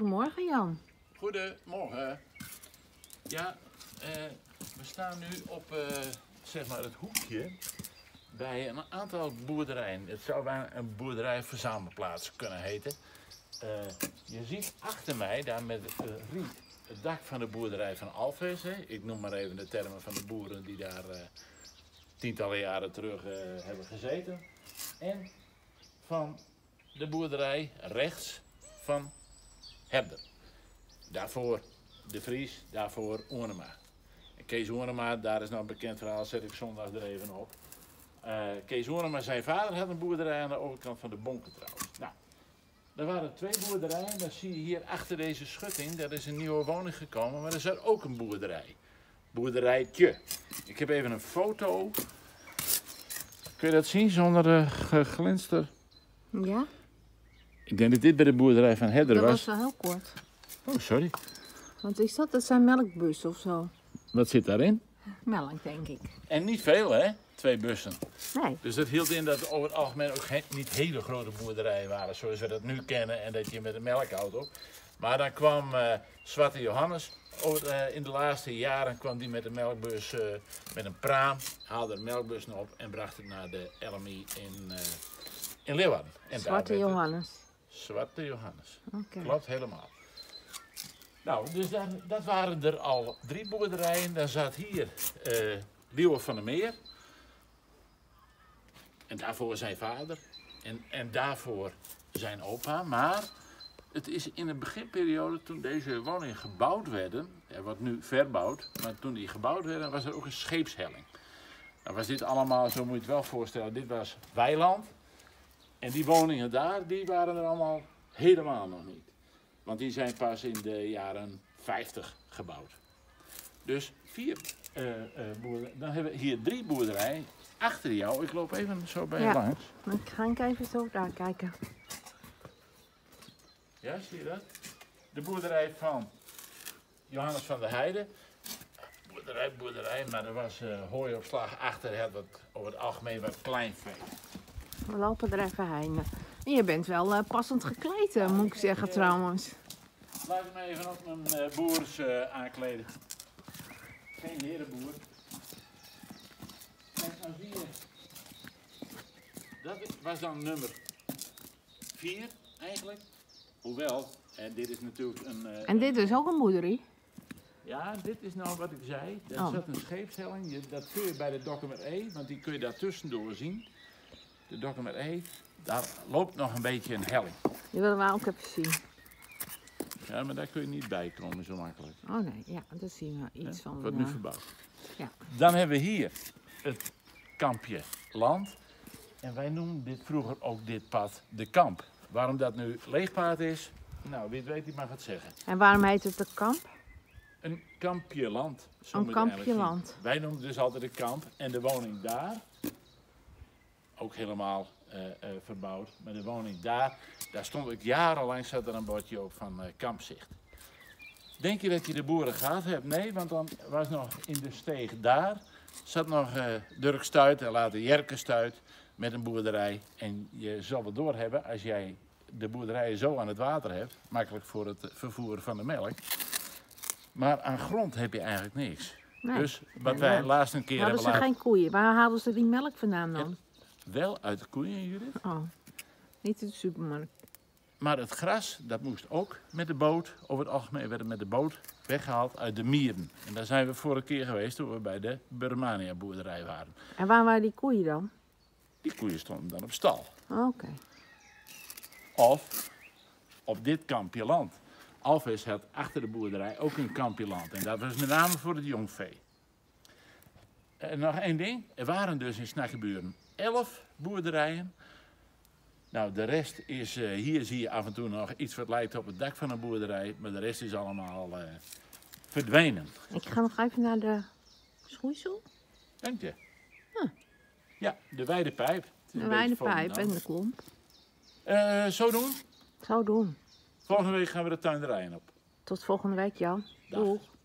Goedemorgen Jan. Goedemorgen. Ja, we staan nu op zeg maar het hoekje bij een aantal boerderijen. Het zou bijna een boerderijverzamelplaats kunnen heten. Je ziet achter mij, daar met het riet, het dak van de boerderij van Alves. Ik noem maar even de termen van de boeren die daar tientallen jaren terug hebben gezeten. En van de boerderij rechts van Herder. Daarvoor De Vries, daarvoor Oornema. En Kees Oornema, daar is nou een bekend verhaal, zet ik zondag er even op. Kees Oornema, zijn vader had een boerderij aan de overkant van de Bonken trouwens. Nou, er waren 2 boerderijen, dat zie je hier achter deze schutting. Daar is een nieuwe woning gekomen, maar er zat ook een boerderij. Boerderijtje. Ik heb even een foto. Kun je dat zien zonder geglinster? Ja? Ik denk dat dit bij de boerderij van Herder Dat was. was wel heel kort. Oh, sorry. Want is dat zijn melkbussen of zo? Wat zit daarin? Melk, denk ik. En niet veel, hè? 2 bussen. Nee. Dus dat hield in dat het over het algemeen ook niet hele grote boerderijen waren, zoals we dat nu kennen en dat je met een melkauto. Maar dan kwam Zwarte Johannes, in de laatste jaren kwam die met een melkbus, met een praam, haalde de melkbussen op en bracht het naar de LMI in Leeuwarden. En Zwarte Johannes. Zwarte Johannes. Oké. Klopt helemaal. Nou, dus dat waren er al 3 boerderijen. Dan zat hier Liewe van der Meer. En daarvoor zijn vader. En daarvoor zijn opa. Maar het is in de beginperiode, toen deze woningen gebouwd werden, er wordt nu verbouwd, maar toen die gebouwd werden, was er ook een scheepshelling. Dan was dit allemaal, zo moet je het wel voorstellen, dit was weiland. En die woningen daar, die waren er allemaal helemaal nog niet. Want die zijn pas in de jaren 50 gebouwd. Dus 4 boerderijen. Dan hebben we hier 3 boerderijen achter jou. Ik loop even zo bij je langs. Dan ga ik even zo daar kijken. Ja, zie je dat? De boerderij van Johannes van der Heijden. Boerderij, maar er was hooi op slag achter. Het wat, over het algemeen wat kleinvee. We lopen er even heen. En je bent wel passend gekleed, moet ik zeggen trouwens. Laat ik me even op mijn boers aankleden. Geen herenboer. Kijk, nou zie je. Dat was dan nummer 4 eigenlijk. Hoewel, en dit is natuurlijk een... En dit is ook een boerderie? Ja, dit is nou wat ik zei. Daar zat een scheepshelling. Dat kun je bij de Dokkumer E, want die kun je daar tussendoor zien. De Dokkumer E, daar loopt nog een beetje een helling. Die willen we ook even zien. Ja, maar daar kun je niet bij komen zo makkelijk. Oh nee, ja, dat zien we iets van. Wordt nu verbouwd. Ja. Dan hebben we hier het kampje land. En wij noemen dit vroeger ook dit pad de kamp. Waarom dat nu leegpaad is, nou wie het weet die mag het zeggen. En waarom heet het de kamp? Een kampje land. Zo Een moet je het kampje eigenlijk land. zien. Wij noemen dus altijd de kamp. En de woning daar, ook helemaal verbouwd. Maar de woning daar stond ik jarenlang, zat er een bordje op van kampzicht. Denk je dat je de boeren gehad hebt? Nee, want dan was nog in de steeg daar, zat nog Dirk Stuit en later Jerke Stuit met een boerderij. En je zal het doorhebben als jij de boerderijen zo aan het water hebt, makkelijk voor het vervoeren van de melk. Maar aan grond heb je eigenlijk niks. Nee. Dus wat wij laatst een keer hebben Hadden ze geen koeien? Waar haalden ze die melk vandaan dan? Wel uit de koeien, Judith. Oh, niet in de supermarkt. Maar het gras, dat moest ook met de boot. Over het algemeen werd het met de boot weggehaald uit de mieren. En daar zijn we vorige keer geweest toen we bij de Burmania boerderij waren. En waar waren die koeien dan? Die koeien stonden dan op stal. Oh, oké. Of op dit kampje land. Alves had achter de boerderij ook een kampje land. En dat was met name voor het jongvee. En nog één ding. Er waren dus in Snakkeburen 11 boerderijen. Nou, de rest is, hier zie je af en toe nog iets wat lijkt op het dak van een boerderij. Maar de rest is allemaal verdwenen. Ik ga nog even naar de schoeisel. Dank je. Ja, de Weidepijp. De Weidepijp en de klomp. Zo doen. Zo doen. Volgende week gaan we de tuinderijen op. Tot volgende week, Jan. Dag. Doeg.